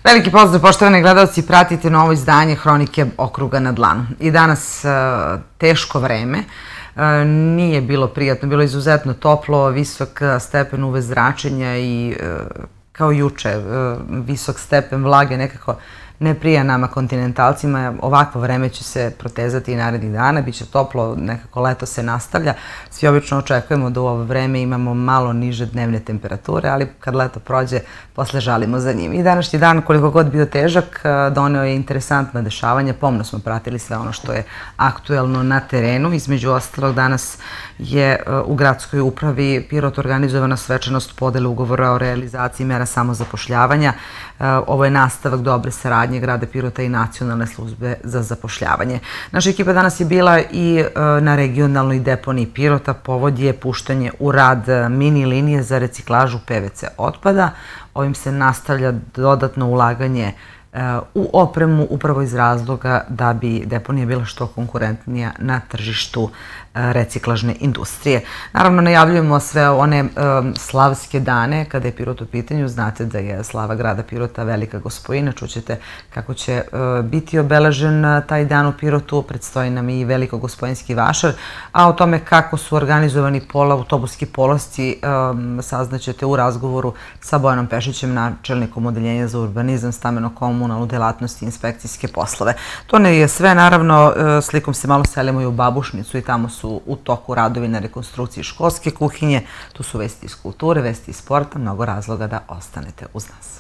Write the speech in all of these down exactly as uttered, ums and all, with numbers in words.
Veliki pozdrav, poštovani gledalci, pratite novo izdanje Hronike okruga na dlanu. I danas teško vreme, nije bilo prijatno, bilo izuzetno toplo, visok stepen U V zračenja i kao juče visok stepen vlage, nekako ne prija nama kontinentalcima. Ovakvo vreme će se protezati i narednih dana, bit će toplo, nekako leto se nastavlja. Svi obično očekujemo da u ovo vreme imamo malo niže dnevne temperature, ali kad leto prođe, posle žalimo za njim. I današnji dan, koliko god bio težak, doneo je interesantna dešavanja. Pomno smo pratili sve ono što je aktuelno na terenu. Između ostalog, danas je u gradskoj upravi Pirot organizovana svečanost podele ugovora o realizaciji mera samozapošljavanja. Ovo je nastavak dobre saradnje grada Pirota i Nacionalne službe za zapošljavanje. Naša ekipa danas je bila i na regionalnoj deponiji Pirota. Povod je puštanje u rad mini linije za reciklažu P V C otpada. Ovim se nastavlja dodatno ulaganje u opremu upravo iz razloga da bi deponija bila što konkurentnija na tržištu reciklažne industrije. Naravno, najavljujemo sve one slavske dane kada je Pirot u pitanju. Znate da je slava grada Pirota velika gospojina. Čućete kako će biti obeležen taj dan u Pirotu. Predstoji nam i veliko gospojinski vašar. A o tome kako su organizovani autobuski polasci saznaćete u razgovoru sa Bojanom Pešićem, načelnikom Odeljenja za urbanizam, stambeno-komunalnu delatnost i inspekcijske poslove. To ne je sve. Naravno, slikom se malo selimo i u Babušnicu i tamo su u toku radovi na rekonstrukciji školske kuhinje. Tu su vesti iz kulture, vesti iz sporta, mnogo razloga da ostanete uz nas.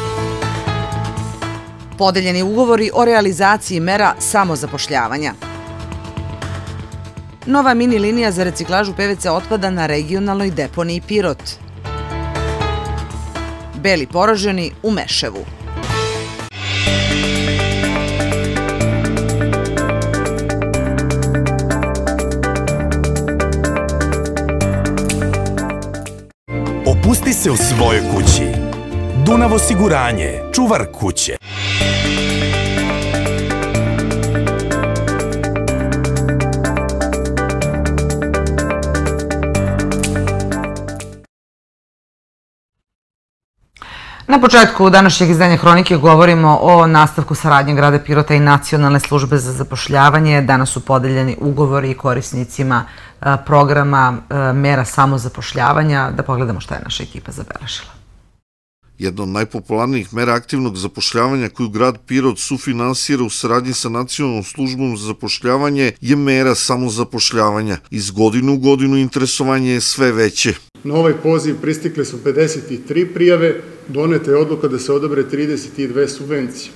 Podeljeni ugovori o realizaciji mera samozapošljavanja. Nova mini linija za reciklažu P V C otpada na regionalnoj deponiji Pirot. Beli poraženi u Meševu. Opusti se u svojoj kući. Dunav osiguranje, čuvar kuće. Na početku današnjeg izdanja Hronike govorimo o nastavku saradnje grada Pirota i Nacionalne službe za zapošljavanje. Danas su podeljeni ugovori korisnicima programa mera samozapošljavanja. Da pogledamo šta je naša ekipa zabeležila. Jedna od najpopularnijih mera aktivnog zapošljavanja koju grad Pirot sufinansira u saradnji sa Nacionalnom službom za zapošljavanje je mera samozapošljavanja. Iz godine u godinu interesovanje je sve veće. Na ovaj poziv pristikle su pedeset tri prijave, doneta je odluka da se odobre trideset dve subvencije.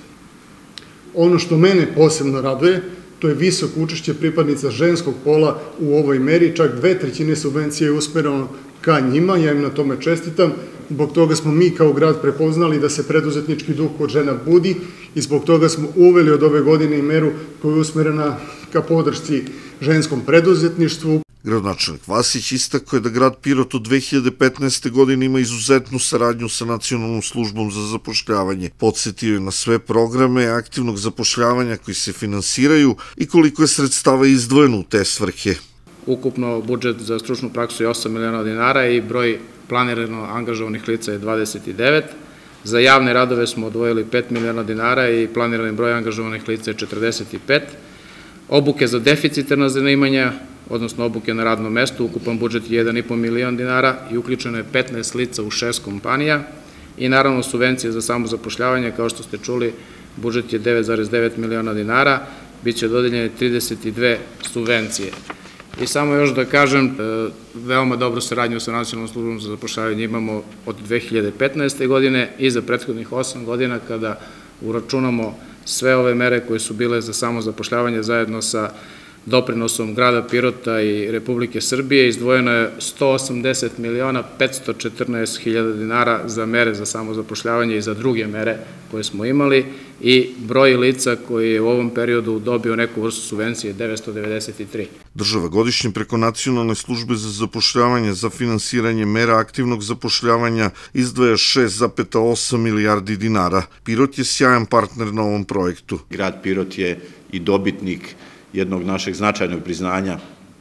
Ono što mene posebno raduje, to je visoko učešće pripadnica ženskog pola u ovoj meri, čak dve trećine subvencije je usmereno ka njima, ja im na tome čestitam. Zbog toga smo mi kao grad prepoznali da se preduzetnički duh kod žena budi i zbog toga smo uveli od ove godine i meru koja je usmerena ka podršci ženskom preduzetništvu. Gradonačelnik Vasić istakao je da grad Pirot od dve hiljade petnaeste. godine ima izuzetnu saradnju sa Nacionalnom službom za zapošljavanje. Podsetio je na sve programe aktivnog zapošljavanja koji se finansiraju i koliko je sredstava izdvojeno u te svrhe. Ukupno budžet za stručnu praksu je osam miliona dinara i broj planirano angažovanih lica je dvadeset devet. Za javne radove smo odvojili pet miliona dinara i planirani broj angažovanih lica je četrdeset pet. Obuke za deficitarna zanimanja, odnosno obuke na radnom mestu, ukupan budžet je jedan i po milion dinara i uključeno je petnaest lica u šest kompanija i naravno subvencije za samozapošljavanje, kao što ste čuli, budžet je devet zarez devet miliona dinara, bit će dodeljene trideset dve subvencije. I samo još da kažem, veoma dobru saradnju sa Nacionalnom službom za zapošljavanje imamo od dve hiljade petnaeste. godine i za prethodnih osam godina kada uračunamo sve ove mere koje su bile za samozapošljavanje zajedno sa doprinosom grada Pirota i Republike Srbije izdvojeno je sto osamdeset miliona petsto četrnaest hiljada dinara za mere za samozapošljavanje i za druge mere koje smo imali i broj lica koji je u ovom periodu dobio neku vrstu subvencije devetsto devedeset tri. Država godišnje preko Nacionalne službe za zapošljavanje za finansiranje mera aktivnog zapošljavanja izdvaja šest zarez osam milijardi dinara. Pirot je sjajan partner na ovom projektu. Grad Pirot je i dobitnik jednog našeg značajnog priznanja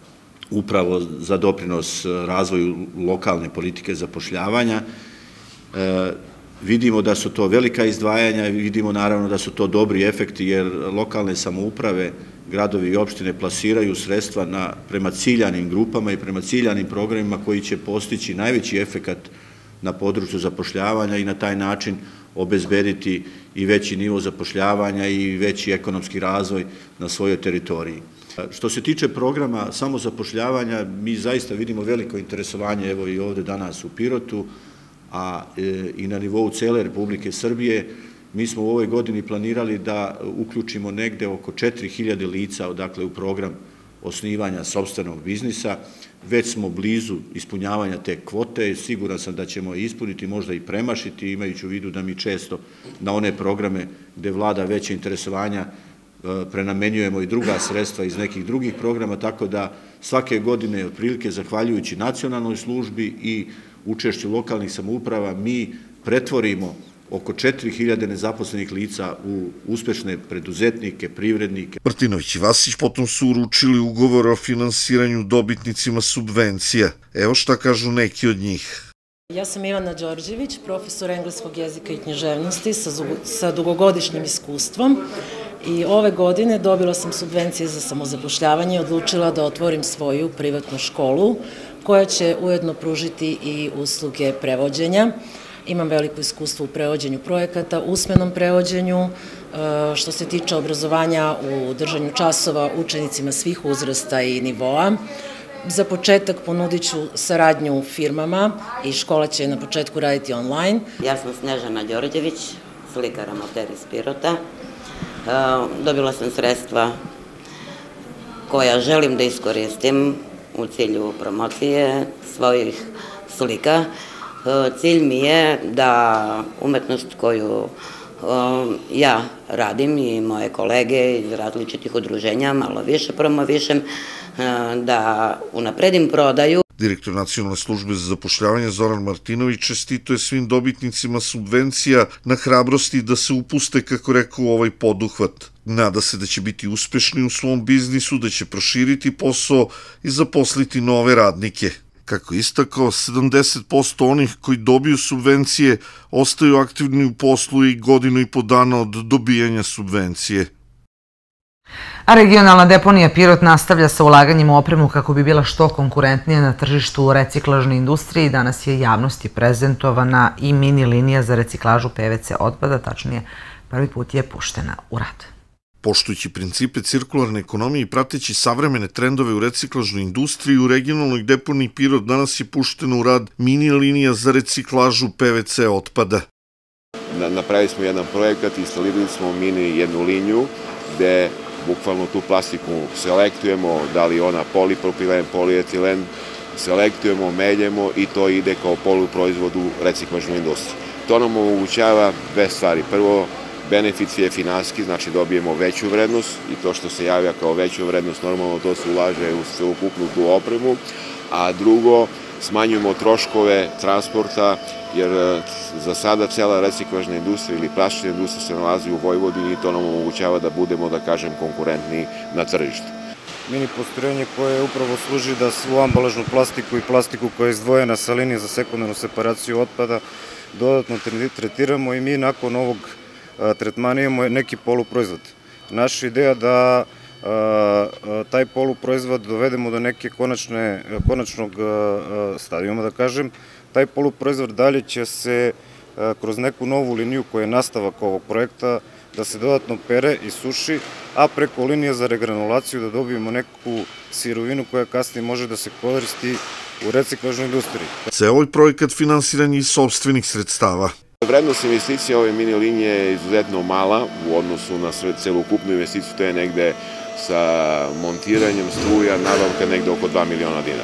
upravo za doprinos razvoju lokalne politike zapošljavanja. Vidimo da su to velika izdvajanja i vidimo naravno da su to dobri efekti jer lokalne samouprave, gradovi i opštine plasiraju sredstva na, prema ciljanim grupama i prema ciljanim programima koji će postići najveći efekat na području zapošljavanja i na taj način obezbediti i veći nivo zapošljavanja i veći ekonomski razvoj na svojoj teritoriji. Što se tiče programa samozapošljavanja, mi zaista vidimo veliko interesovanje, evo i ovde danas u Pirotu, a i na nivou cele Republike Srbije. Mi smo u ovoj godini planirali da uključimo negde oko četiri hiljade lica, dakle, u program osnivanja sopstvenog biznisa. Već smo blizu ispunjavanja te kvote, siguran sam da ćemo ispuniti, možda i premašiti, imajući u vidu da mi često na one programe gde vlada veće interesovanja prenamenjujemo i druga sredstva iz nekih drugih programa, tako da svake godine, otprilike zahvaljujući nacionalnoj službi i učešću lokalnih samouprava, mi pretvorimo oko četiri hiljade nezaposlenih lica u uspešne preduzetnike, privrednike. Martinović i Vasić potom su uručili ugovor o finansiranju dobitnicima subvencija. Evo šta kažu neki od njih. Ja sam Ivana Đorđević, profesor engleskog jezika i književnosti sa dugogodišnjim iskustvom i ove godine dobila sam subvencije za samozapošljavanje i odlučila da otvorim svoju privatnu školu koja će ujedno pružiti i usluge prevođenja. Imam veliko iskustvo u prevođenju projekata, usmenom prevođenju, što se tiče obrazovanja u držanju časova učenicima svih uzrasta i nivoa. Za početak ponudit ću saradnju firmama i škola će na početku raditi online. Ja sam Snežana Đorđević, slikar amater iz Pirota. Dobila sam sredstva koja želim da iskoristim u cilju promocije svojih slika. Cilj mi je da umetnost koju ja radim i moje kolege iz različitih udruženja malo više promovišem, da unapredim prodaju. Direktor Nacionalne službe za zapošljavanje Zoran Martinović čestituje svim dobitnicima subvencija na hrabrosti da se upuste, kako rekao, u ovaj poduhvat. Nada se da će biti uspešni u svom biznisu, da će proširiti posao i zaposliti nove radnike. Kako istakao, sedamdeset posto onih koji dobiju subvencije ostaju aktivni u poslu i godinu i po dana od dobijanja subvencije. A regionalna deponija Pirot nastavlja sa ulaganjem u opremu kako bi bila što konkurentnija na tržištu u reciklažnoj industriji. Danas je javnosti prezentovana i mini linija za reciklažu P V C otpada, tačnije prvi put je puštena u rad. Poštujući principe cirkularne ekonomije i prateći savremene trendove u reciklažnoj industriji, u regionalnoj deponiji Pirot danas je puštena u rad mini linija za reciklažu P V C otpada. Napravili smo jedan projekat, instalirali smo mini jednu liniju gde bukvalno tu plastiku selektujemo, da li ona polipropilen, polietilen, selektujemo, meljemo i to ide kao poluproizvod u reciklažnoj industriji. To nam omogućava dve stvari. Prvo, benefit je finansijski, znači dobijemo veću vrednost i to što se javlja kao veću vrednost, normalno to se ulaže u celokupnu tu opremu, a drugo, smanjujemo troškove transporta, jer za sada cela reciklažna industrija ili plastična industrija se nalazi u Vojvodini i to nam omogućava da budemo, da kažem, konkurentni na tržištu. Mini postrojenje koje upravo služi da svu ambalažnu plastiku i plastiku koja je izdvojena sa linije za sekundarnu separaciju otpada dodatno tretiramo i mi nakon ovog tretmana imamo neki poluproizvod. Naša ideja da taj poluproizvod dovedemo do neke konačnog stadijuma, da kažem. Taj poluproizvod dalje će se kroz neku novu liniju koja je nastavak ovog projekta da se dodatno pere i suši, a preko linije za regranulaciju da dobijemo neku sirovinu koja kasnije može da se koristi u reciklažnoj industriji. Ceo ovaj projekat finansiran je iz sopstvenih sredstava. Vrednost investicije ove mini linije je izuzetno mala u odnosu na celokupnu investiciju, to je negde sa montiranjem struja, nabavka negde oko dva miliona dinara.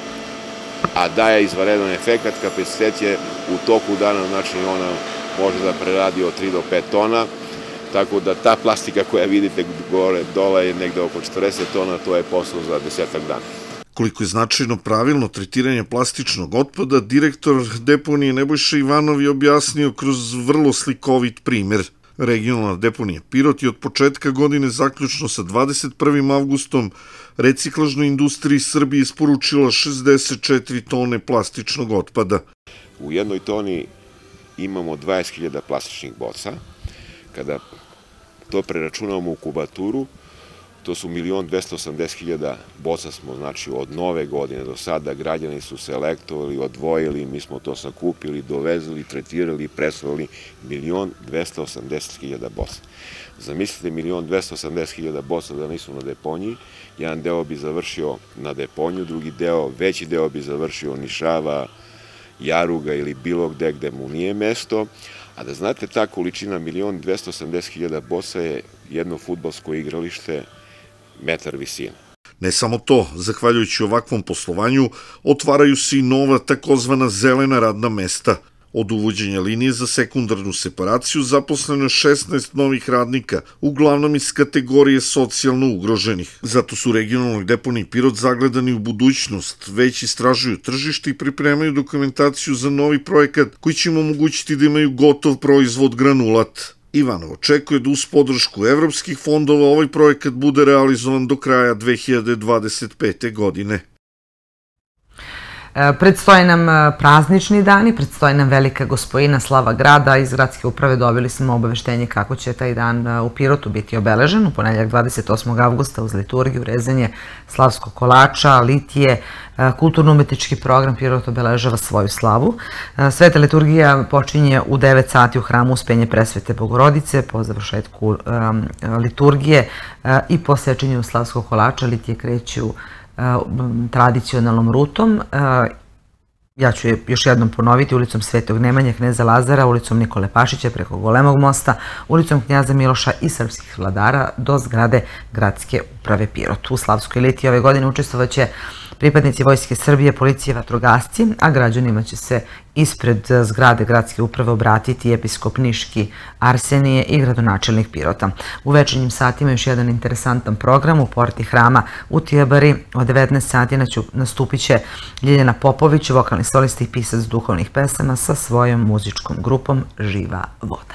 A daje izvanredan efekat, kapacitet je u toku dana, znači ona može da preradi od tri do pet tona, tako da ta plastika koja vidite gore dole je negde oko četrdeset tona, to je posao za desetak dana. Koliko je značajno pravilno tretiranje plastičnog otpada, direktor deponije Nebojša Ivanov je objasnio kroz vrlo slikovit primer. Regionalna deponija Pirot je od početka godine zaključno sa dvadeset prvim avgustom reciklažnoj industriji Srbije isporučila šezdeset četiri tone plastičnog otpada. U jednoj toni imamo dvadeset hiljada plastičnih boca. Kada to preračunamo u kubaturu, to su milion dvesta osamdeset hiljada boca smo, znači, od nove godine do sada, građani su selektovali, odvojili, mi smo to sakupili, dovezali, tretirali, presovali, milion dvesta osamdeset hiljada boca. Zamislite milion dvesta osamdeset hiljada boca da nisu na deponiji, jedan deo bi završio na deponiju, drugi deo, veći deo bi završio Nišava, Jaruga ili bilo gde gde mu nije mesto, a da znate, ta količina milion dvesta osamdeset hiljada boca je jedno fudbalsko igralište metar visine. Ne samo to, zahvaljujući ovakvom poslovanju, otvaraju se i nova takozvana zelena radna mesta. Od uvođenja linije za sekundarnu separaciju zaposleno je šesnaest novih radnika, uglavnom iz kategorije socijalno ugroženih. Zato su regionalni deponiji Pirot zagledani u budućnost, već istražuju tržište i pripremaju dokumentaciju za novi projekat koji će im omogućiti da imaju gotov proizvod granulat. Ivanov očekuje da uz podršku evropskih fondova ovaj projekat bude realizovan do kraja dve hiljade dvadeset pete. godine. Predstoje nam praznični dani, predstoje nam velika gospojina slava grada. Iz gradske uprave dobili smo obaveštenje kako će taj dan u Pirotu biti obeležen. U ponedeljak dvadeset osmog avgusta uz liturgiju, rezanje slavskog kolača, litije, kulturno-umetnički program Pirot obeležava svoju slavu. Sveta liturgija počinje u devet sati u hramu Uspenje Presvete Bogorodice. Po završetku liturgije i po sečenju slavskog kolača litije kreću tradicionalnom rutom. Ja ću je još jednom ponoviti: ulicom Svetog Nemanje, kneza Lazara, ulicom Nikole Pašića preko Golemog mosta, ulicom knjaza Miloša i srpskih vladara do zgrade gradske uprave Pirot. U slavskoj litiji ove godine učestvovaće pripadnici Vojske Srbije, policije, vatrogasci, a građanima će se ispred zgrade gradske uprave obratiti episkop Niški Arsenije i gradonačelnik Pirota. U večernjim satima još jedan interesantan program u porti hrama u Tijabari. Od devetnaest sati nastupit će Ljiljana Popović, vokalni solista i pisac duhovnih pesama sa svojom muzičkom grupom Živa voda.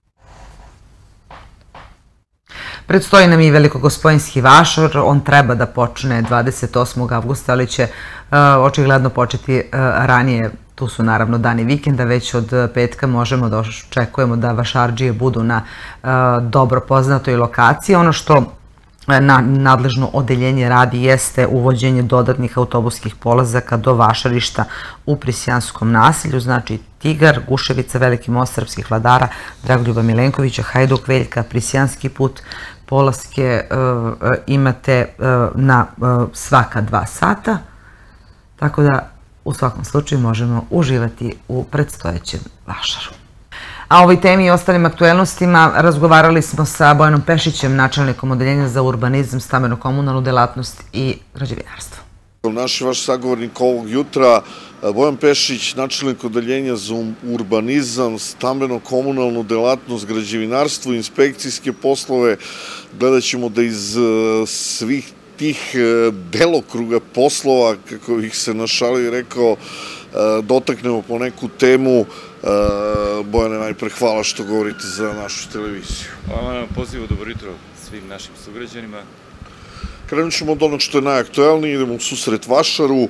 Predstoji nam i velikogospojinski vašar. On treba da počne dvadeset osmog avgusta, ali će očigledno početi ranije. Tu su naravno dani vikenda, već od petka možemo da očekujemo da vašardžije budu na dobro poznatoj lokaciji. Ono što nadležno odeljenje radi jeste uvođenje dodatnih autobuskih polazaka do vašarišta u Prisjanskom naselju, znači Tigar, Guševica, Veliki most srpskih vladara, Dragoljuba Milenkovića, Hajduk Veljka, Prisjanski put. Polaske imate na svaka dva sata, tako da u svakom slučaju možemo uživati u predstojećem vašaru. A o ovoj temi i ostalim aktuelnostima razgovarali smo sa Bojanom Pešićem, načelnikom odeljenja za urbanizam, stambeno-komunalnu delatnost i građevinarstvo. Naš i vaš sagovornik ovog jutra, Bojan Pešić, načelnik odeljenja za urbanizam, stambeno-komunalnu delatnost, građevinarstvo, inspekcijske poslove. Gledat ćemo da iz svih tih delokruga poslova, kako bih se našalio i rekao, dotaknemo po neku temu. Bojane, najpre hvala što govorite za našu televiziju. Hvala na pozivu, dobro jutro svim našim sugrađanima. Krenut ćemo od onog što je najaktuelnije, idemo u susret Vašaru.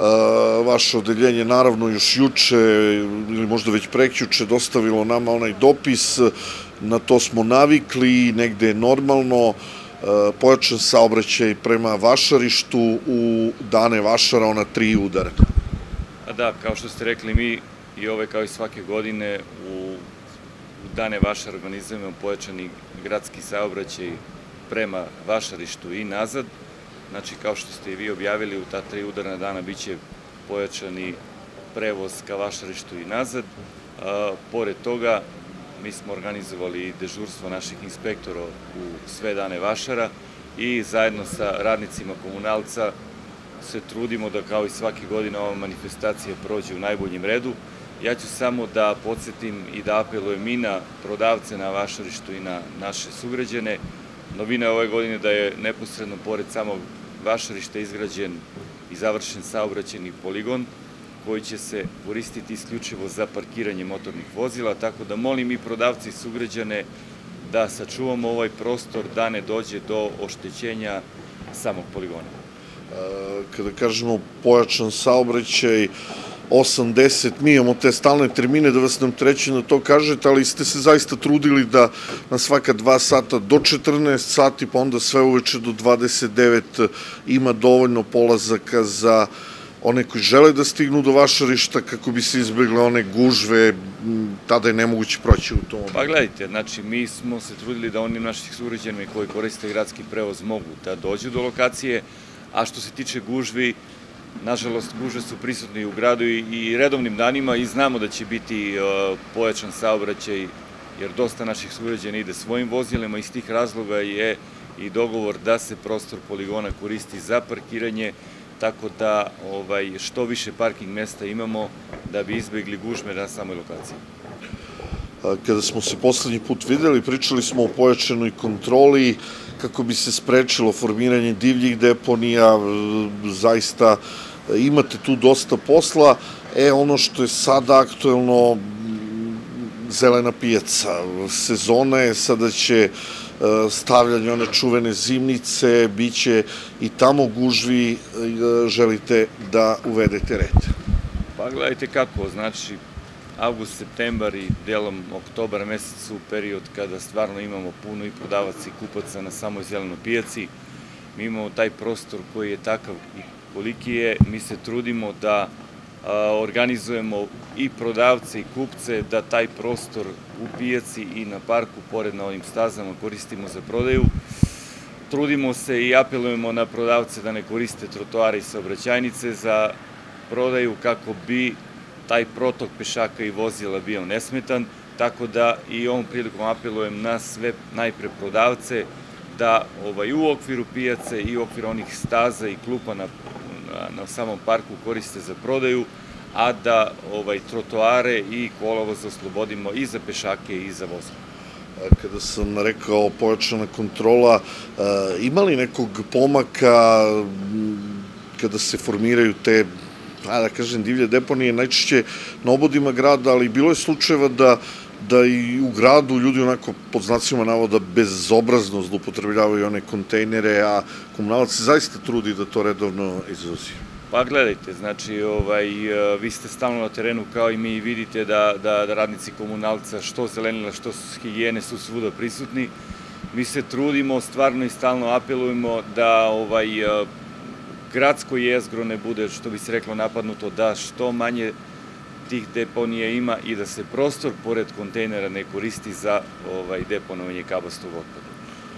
Vaše odeljenje naravno još juče ili možda već prekjuče dostavilo nama onaj dopis, na to smo navikli, negde je normalno pojačan saobraćaj prema Vašarištu u dane Vašara, ona tri udara. A da, kao što ste rekli, mi i ove kao i svake godine u dane Vašara organizujemo pojačani gradski saobraćaj prema Vašarištu i nazad. Znači, kao što ste i vi objavili, u ta tri udarna dana biće pojačani prevoz ka Vašarištu i nazad. Pored toga, mi smo organizovali dežurstvo naših inspektora u sve dane Vašara i zajedno sa radnicima komunalca se trudimo da kao i svake godine ova manifestacija prođe u najboljem redu. Ja ću samo da podsjetim i da apelujem i na prodavce na Vašarištu i na naše sugrađane. Novina je ove godine da je neposredno pored samog Vašarišta izgrađen i završen saobraćajni poligon koji će se koristiti isključivo za parkiranje motornih vozila, tako da molim i prodavci i sugrađane da sačuvamo ovaj prostor da ne dođe do oštećenja samog poligona. Kada kažemo pojačan saobraćaj, osam deset, mi imamo te stalne termine da vas nam treći na to kažete, ali ste se zaista trudili da na svaka dva sata do četrnaest sati, pa onda sve uveče do dvadeset devet ima dovoljno polazaka za one koji žele da stignu do vašarišta kako bi se izbjegle one gužve, tada je nemoguće proći u tom. Pa gledajte, znači mi smo se trudili da onim naših sugrađanima koji koriste gradski prevoz mogu da dođu do lokacije, a što se tiče gužvi, nažalost gužve su prisutni u gradu i redovnim danima i znamo da će biti pojačan saobraćaj, jer dosta naših sugrađana ide svojim vozilima, iz tih razloga je i dogovor da se prostor poligona koristi za parkiranje, tako da što više parking mesta imamo da bi izbjegli gužve na samoj lokaciji. Kada smo se poslednji put videli, pričali smo o pojačanoj kontroli kako bi se sprečilo formiranje divljih deponija, zaista imate tu dosta posla. E, ono što je sada aktuelno, zelena pijaca, sezona je, sada će stavljanje one čuvene zimnice, bit će i tamo gužvi, želite da uvedete red. Pa gledajte kako, znači avgust, septembar i delom oktobara mesec su period kada stvarno imamo puno i prodavaca i kupaca na samoj zelenoj pijaci. Mi imamo taj prostor koji je takav i koliki je, mi se trudimo da organizujemo i prodavce i kupce, da taj prostor u pijaci i na parku, pored na ovim stazama, koristimo za prodaju. Trudimo se i apelujemo na prodavce da ne koriste trotoare i saobraćajnice za prodaju kako bi taj protok pešaka i vozila bio nesmetan, tako da i ovom prilikom apelujem na sve najpre prodavce da u okviru pijace i u okviru onih staza i klupa na na samom parku koriste za prodaju, a da trotoare i kolovoz oslobodimo i za pešake i za vozila. Kada sam rekao pojačana kontrola, ima li nekog pomaka kada se formiraju te, da kažem, divlje deponije, najčešće na obodima grada, ali bilo je slučajeva da da i u gradu ljudi onako pod znacima navoda bezobrazno zloupotrebljavaju one kontejnere, a komunalac se zaista trudi da to redovno izvozi. Pa gledajte, znači vi ste stalno na terenu kao i mi i vidite da radnici komunalca što zelenila, što higijene su svuda prisutni. Mi se trudimo, stvarno i stalno apelujemo da gradsko jezgro ne bude, što bi se reklo, napadnuto, da što manje tih deponija ima i da se prostor pored kontejnera ne koristi za deponovanje kabastog otpada.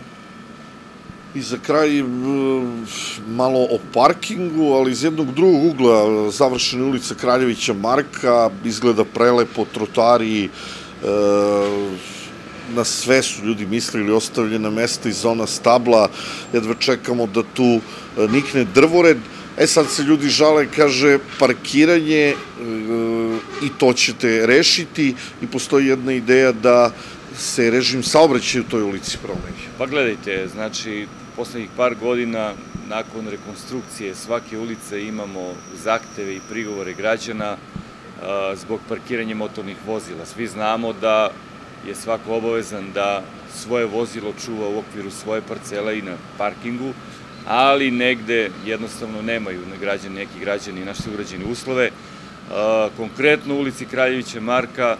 I za kraj malo o parkingu, ali iz jednog drugog ugla, završena ulica Kraljevića Marka, izgleda prelepo, trotoari, na sve su ljudi mislili, ostavljena mesta i zona stabla, jedva čekamo da tu nikne drvored. E sad se ljudi žale, kaže, parkiranje i to ćete rešiti i postoji jedna ideja da se režim saobraćaja u toj ulici promeni. Pa gledajte, znači, poslednjih par godina nakon rekonstrukcije svake ulice imamo zahteve i prigovore građana zbog parkiranja motornih vozila. Svi znamo da je svako obavezan da svoje vozilo čuva u okviru svoje parcele i na parkingu, ali negde jednostavno nemaju neki građani i naši sugrađani uslove. Konkretno u ulici Kraljevića Marka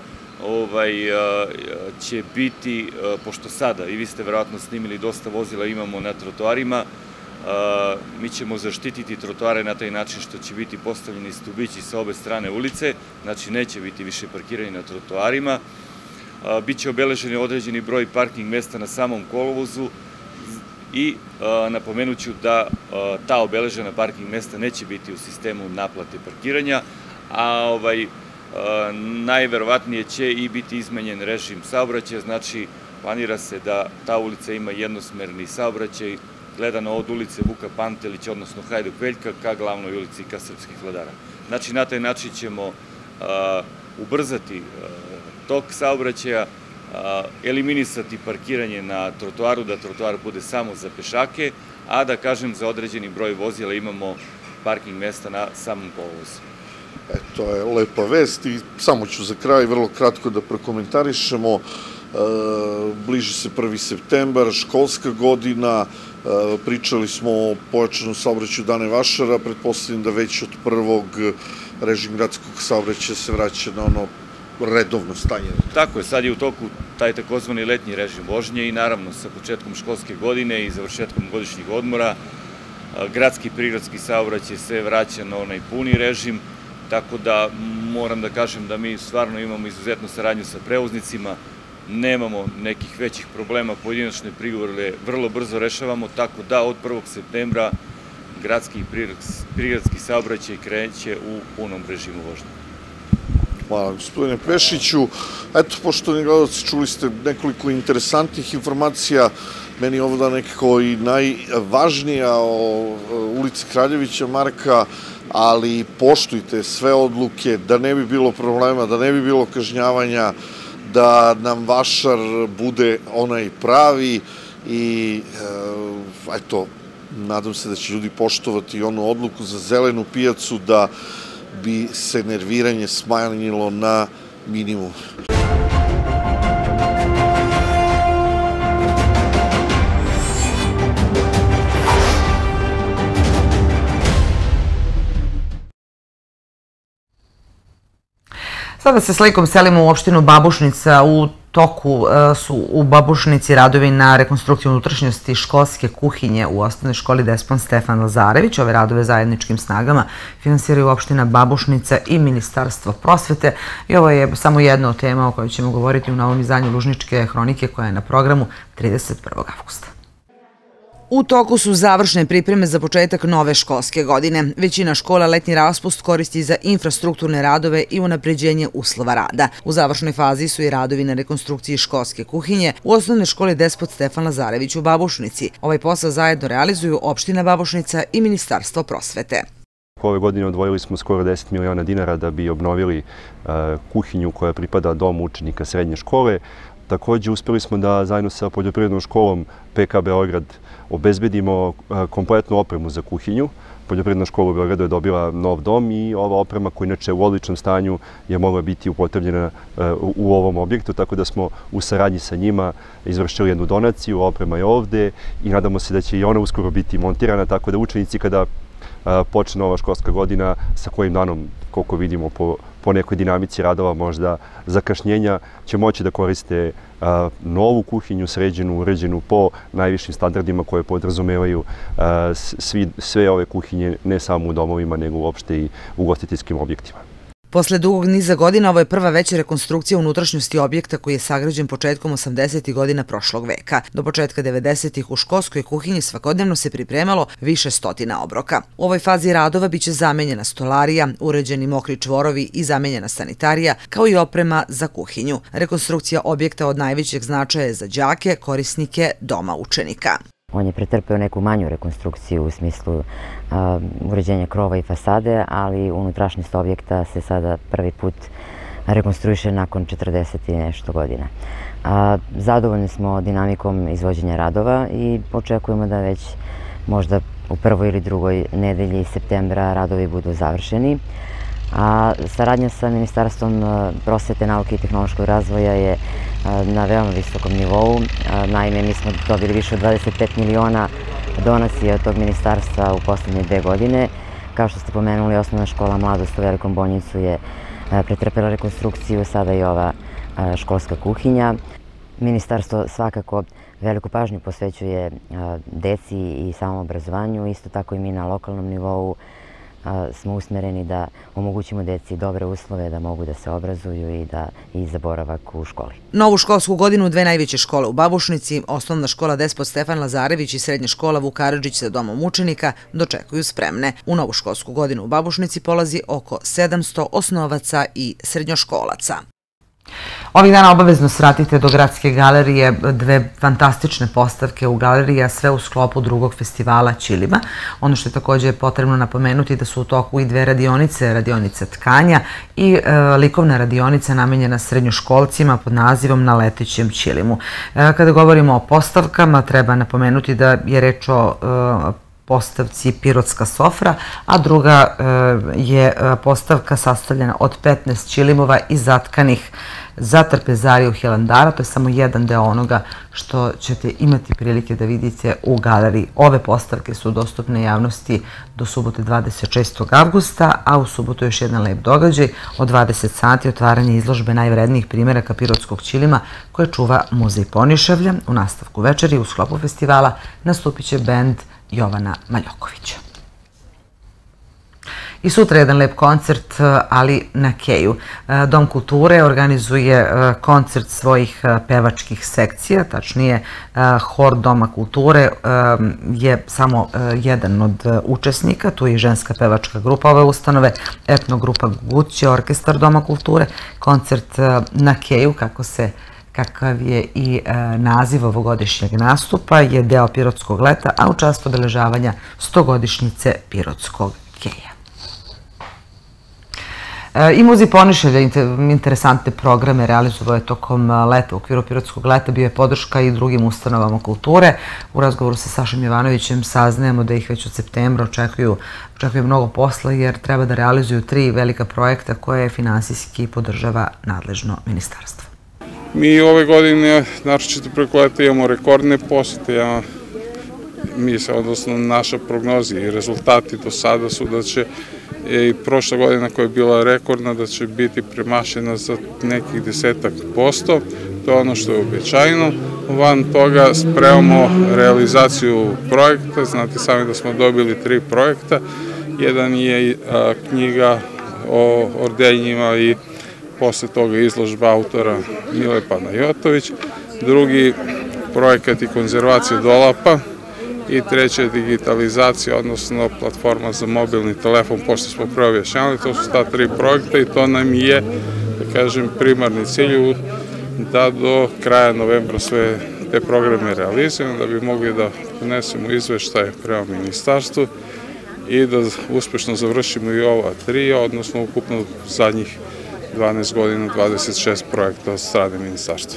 će biti, pošto sada, i vi ste verovatno snimili, dosta vozila imamo na trotoarima, mi ćemo zaštititi trotoare na taj način što će biti postavljeni stubići sa obe strane ulice, znači neće biti više parkirani na trotoarima, biće obeleženi određeni broj parking mesta na samom kolovozu i napomenut ću da ta obeležena parking mesta neće biti u sistemu naplate parkiranja, a najverovatnije će i biti izmenjen režim saobraćaja, znači planira se da ta ulica ima jednosmerni saobraćaj, gledano od ulice Vuka Pantelića, odnosno Hajduk Veljka, ka glavnoj ulici, ka Srpskih Vladara. Znači, na taj način ćemo ubrzati tok saobraćaja, eliminisati parkiranje na trotoaru, da trotoar bude samo za pešake, a da, kažem, za određeni broj vozila imamo parking mesta na samom kolovozu. E, to je lepa vest i samo ću za kraj vrlo kratko da prokomentarišemo. bliži se prvi septembar, školska godina, pričali smo o pojačanom saobraćaju Dane Vašara, pretpostavljam da već od prvog režim gradskog saobraćaja se vraća na ono redovno stanje. Tako je, sad je u toku taj takozvani letnji režim vožnje i naravno sa početkom školske godine i završetkom godišnjih odmora gradski i prigradski saobraćaj se vraća na onaj puni režim, tako da moram da kažem da mi stvarno imamo izuzetnu saradnju sa prevoznicima, nemamo nekih većih problema, pojedinačne prigovore vrlo brzo rešavamo, tako da od prvog septembra gradski i prigradski saobraćaj kreće u punom režimu vožnje. Hvala, gospodine Pešiću. Eto, poštovani gledalci, čuli ste nekoliko interesantnih informacija. Meni je ovo da nekako i najvažnija o ulici Kraljevića Marka, ali poštujte sve odluke, da ne bi bilo problema, da ne bi bilo kažnjavanja, da nam Vašar bude onaj pravi i eto, nadam se da će ljudi poštovati onu odluku za zelenu pijacu da bi se nerviranje smanjilo na minimum. Sada se slikom selimo u opštinu Babušnica. U toku su u Babušnici radovi na rekonstrukciju unutrašnjosti školske kuhinje u osnovnoj školi Despot Stefan Lazarević. Ove radove zajedničkim snagama finansiraju opština Babušnica i Ministarstvo prosvete. I ovo je samo jedna od tema o kojoj ćemo govoriti u novom izdanju Lužničke hronike koja je na programu trideset prvog avgusta. U toku su završne pripreme za početak nove školske godine. Većina škola letnji raspust koristi za infrastrukturne radove i unapređenje uslova rada. U završnoj fazi su i radovi na rekonstrukciji školske kuhinje u osnovnoj školi Despot Stefan Lazarević u Babušnici. Ovaj posao zajedno realizuju opština Babušnica i Ministarstvo prosvete. Ove godine odvojili smo skoro deset miliona dinara da bi obnovili kuhinju koja pripada domu učenika srednje škole. Takođe, uspeli smo da zajedno sa poljoprivrednom školom P K Beograd obezbedimo kompletnu opremu za kuhinju. Poljoprivredna škola u Beogradu je dobila nov dom i ova oprema koja inače u odličnom stanju je mogla biti upotrebljena u ovom objektu, tako da smo u saradnji sa njima izvršili jednu donaciju, oprema je ovde i nadamo se da će i ona uskoro biti montirana, tako da učenici kada počne nova školska godina, sa kojim danom, koliko vidimo po, po nekoj dinamici radova, možda zakašnjenja, će moći da koriste a, novu kuhinju, sređenu, uređenu po najvišim standardima koje podrazumevaju a, svi, sve ove kuhinje, ne samo u domovima, nego uopšte i u ugostiteljskim objektima. Posle dugog niza godina ovo je prva veća rekonstrukcija unutrašnjosti objekta koji je sagrađen početkom osamdesetih godina prošlog veka. Do početka devedesetih u školskoj kuhinji svakodnevno se pripremalo više stotina obroka. U ovoj fazi radova biće zamenjena stolarija, uređeni mokri čvorovi i zamenjena sanitarija, kao i oprema za kuhinju. Rekonstrukcija objekta od najvećeg značaja je za đake, korisnike doma učenika. On je pretrpeo neku manju rekonstrukciju u smislu a, uređenja krova i fasade, ali unutrašnjost objekta se sada prvi put rekonstruiše nakon četrdeset i nešto godina. A, zadovoljni smo dinamikom izvođenja radova i očekujemo da već možda u prvoj ili drugoj nedelji septembra radovi budu završeni. A saradnja sa Ministarstvom prosvete, nauke i tehnološkog razvoja je na veoma visokom nivou. Naime, mi smo dobili više od dvadeset pet miliona donacija od tog ministarstva u poslednje dve godine. Kao što ste pomenuli, osnovna škola Mladost u Velikom Bonjicu je pretrpela rekonstrukciju, sada i ova školska kuhinja. Ministarstvo svakako veliku pažnju posvećuje deci i samoobrazovanju, isto tako i mi na lokalnom nivou smo usmereni da omogućimo deci dobre uslove da mogu da se obrazuju i da i za boravak u školi. Novu školsku godinu dve najveće škole u Babušnici, osnovna škola Despot Stefan Lazarević i srednja škola Vuk Karadžić sa domom učenika dočekuju spremne. U novu školsku godinu u Babušnici polazi oko sedamsto osnovaca i srednjoškolaca. Ovih dana obavezno svratite do Gradske galerije dve fantastične postavke u galeriji, a sve u sklopu drugog festivala Ćilima. Ono što je također potrebno napomenuti da su u toku i dve radionice, radionica tkanja i e, likovna radionica namenjena srednjoškolcima pod nazivom Na letećem Ćilimu. E, kada govorimo o postavkama, treba napomenuti da je reč o e, postavci Pirotska sofra, a druga je postavka sastavljena od petnaest ćilimova i zatkanih za trpezariju Hilandara. To je samo jedan deo onoga što ćete imati prilike da vidite u galeriji. Ove postavke su dostupne javnosti do subote dvadeset šestog avgusta, a u subotu još jedan lep događaj od dvadeset sati otvaranje izložbe najvrednijih primjeraka pirotskog ćilima koje čuva Muzej Ponišavlja. U nastavku večeri u sklopu festivala nastupit će bend Jovana Maljokovića. I sutra jedan lep koncert, ali na Keju. Dom kulture organizuje koncert svojih pevačkih sekcija, tačnije Hor Doma kulture je samo jedan od učesnika, tu je i ženska pevačka grupa ove ustanove, etnogrupa Guguće, orkestar Doma kulture. Koncert na Keju, kako se kakav je i naziv ovogodišnjeg nastupa, je deo Pirotskog leta, a u čast obeležavanja stogodišnjice Pirotskog Keja. I Muzej Ponišavlja interesantne programe realizovao je tokom leta. U okviru Pirotskog leta bio je podrška i drugim ustanovama kulture. U razgovoru sa Sašom Jovanovićem saznajemo da ih već od septembra očekuju mnogo posla jer treba da realizuju tri velika projekta koje finansijski podržava nadležno ministarstvo. Mi ove godine, naročito preko leta, imamo rekordne posete. Mi se, odnosno naša prognoza i rezultati do sada su da će i prošla godina koja je bila rekordna da će biti premašena za nekih desetak posto. To je ono što je običajno. Van toga spremamo realizaciju projekta. Znate sami da smo dobili tri projekta. Jedan je knjiga o ordenjima i posle toga izložba autora Mile Panajotović. Drugi projekat je konzervacija dolapa. I treća je digitalizacija, odnosno platforma za mobilni telefon, pošto smo preobjašnjavali. To su ta tri projekta i to nam je, da kažem, primarni cilj da do kraja novembra sve te programe realizujemo, da bi mogli da ponesemo izveštaje prema ministarstvu i da uspešno završimo i ova tri, odnosno ukupno zadnjih dvanaest godina dvadeset šest projekta od strane ministarstva.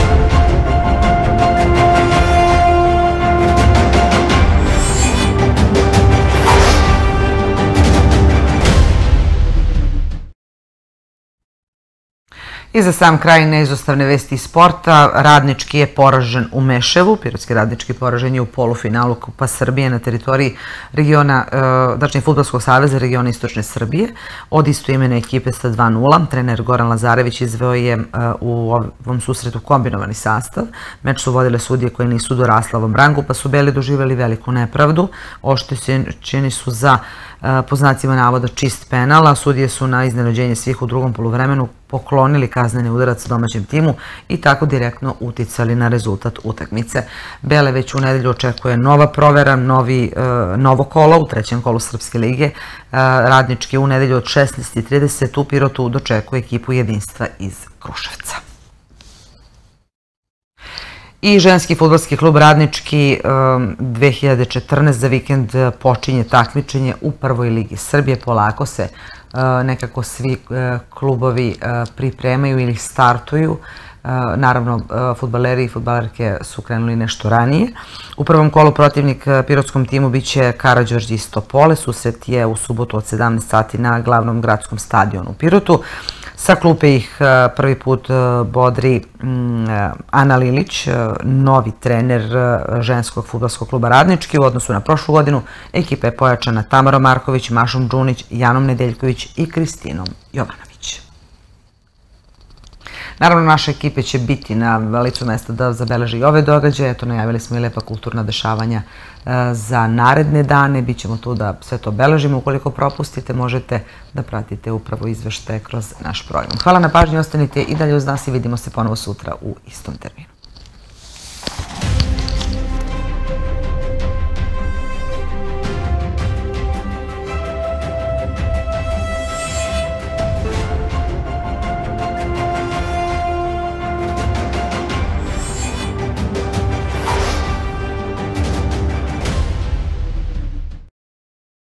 I za sam kraj neizostavne vesti iz sporta. Radnički je poražen u Meševu. Pirotski Radnički poražen je u polufinalu Kupa Srbije na teritoriji regiona, tačnije Fudbalskog saveza regiona Istočne Srbije. Od istoimene ekipe sa dva nula. Trener Goran Lazarević izveo je u ovom susretu kombinovani sastav. Meč su vodile sudije koje nisu dorasle ovom rangu, pa su beli doživjeli veliku nepravdu. Oštećeni su za, po znacima navoda, čist penal, a sudije su na iznenađenje svih u drugom poluvremenu poklonili kazneni udarac domaćem timu i tako direktno uticali na rezultat utakmice. Bele već u nedelju očekuje nova provera, novo kolo u trećem kolu Srpske lige. Radnički u nedelju od šesnaest i trideset u Pirotu dočekuje ekipu Jedinstva iz Kruševca. I ženski fudbalski klub Radnički dve hiljade četrnaeste za vikend počinje takmičenje u prvoj ligi Srbije. Polako se nekako svi klubovi pripremaju ili startuju. Naravno, fudbaleri i fudbalerke su krenuli nešto ranije. U prvom kolu protivnik pirotskom timu biće Karađorđe iz Topole. Susret je u subotu od sedamnaest sati na glavnom gradskom stadionu u Pirotu. Sa klupe ih prvi put bodri Ana Lilić, novi trener ženskog fudbalskog kluba Radnički. U odnosu na prošlu godinu ekipa je pojačana Tamarom Marković, Mašom Đunić, Janom Nedeljković i Kristinom Jovanović. Naravno, naše ekipe će biti na licu mesta da zabeleže i ove događaje. Eto, najavili smo i lepa kulturna dešavanja za naredne dane. Bićemo tu da sve to obeležimo. Ukoliko propustite, možete da pratite upravo izveštaje kroz naš program. Hvala na pažnji, ostanite i dalje uz nas i vidimo se ponovo sutra u istom terminu.